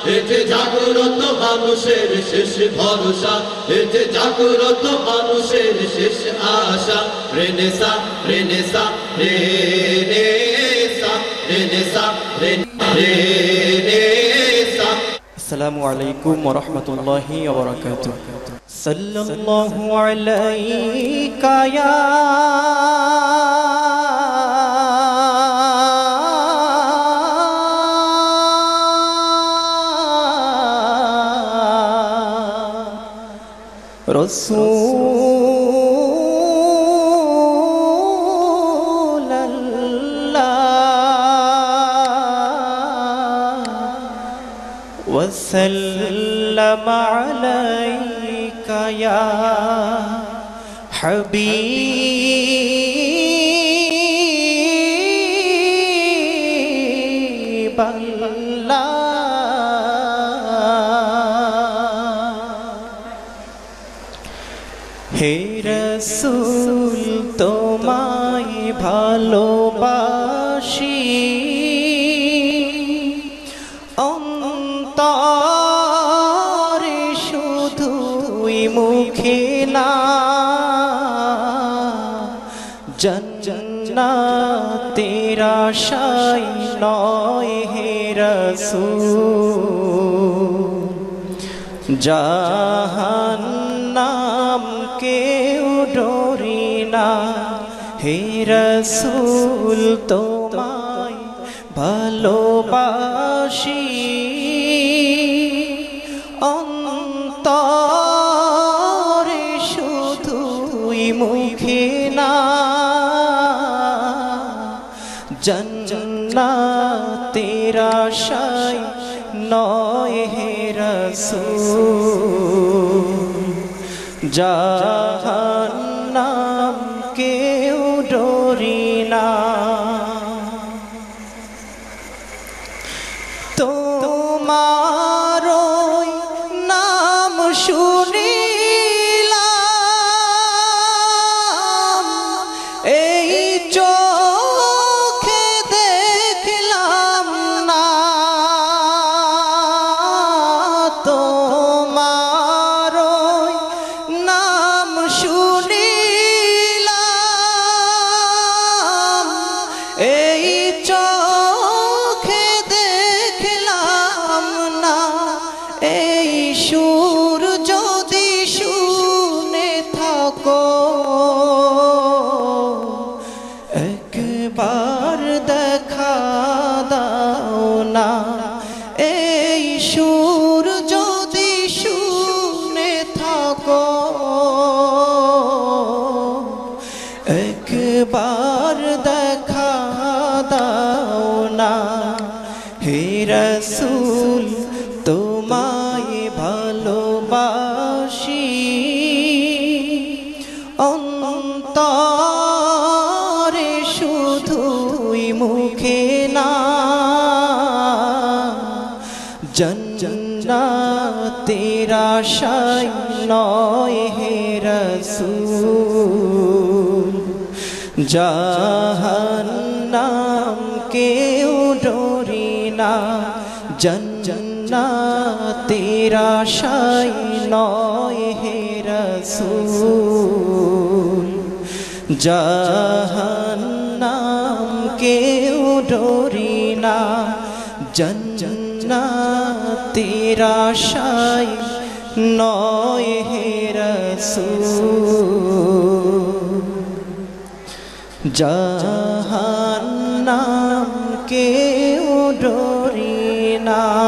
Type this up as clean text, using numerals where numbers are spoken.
এই যে জাগ্রত মানুষের শেষ ভরসা, এই যে জাগ্রত মানুষের শেষ আশা। Renaissance renaissance renaissance renaissance renaissance. আসসালামু আলাইকুম ওয়া রাহমাতুল্লাহি ওয়া বারাকাতুহু। সাল্লাল্লাহু আলাইকা ইয়া রাসূলুল্লাহ ওয়া সাল্লামা আলাইকা ইয়া হাবিবাল্লাহ। হে রাসূল তোমায় ভালোবাসি, অন্তরে শুধুই মুখে না, জান্নাতের আশায় নয় হে রাসূল, জাহান্নাম কেউ ডরি না। হে রাসূল তোমায় ভালোবাসি, অন্তরে শুধুই মুখে না, জান্নাতের আশায় নয় হে রাসূল, জাহান্নাম কেউ ডরি না। তোমার নাম শুনিলাম, এই চোখে দেখলাম না, তোমার নাম শুনিলাম, এই চোখে দেখলাম না, এই সুর যদি শুনে থাকো, একবার দেখা দাও না, এই সুর যদি শুনে থাকো, একবার দেখা দাও না। হে রাসূল তোমায় ভালোবাসি, অন্তরে শুধুই মুখে না, জান্নাতের আশায় নয় হে রাসূল, জাহান্নাম কেউ ডরি না, জান্নাতের আশায় নয় হে রাসূল, জাহান্নাম কেউ ডরি না, জান্নাতের আশায় নয় হে রাসূল, জাহান্নাম কেউ ডরি না।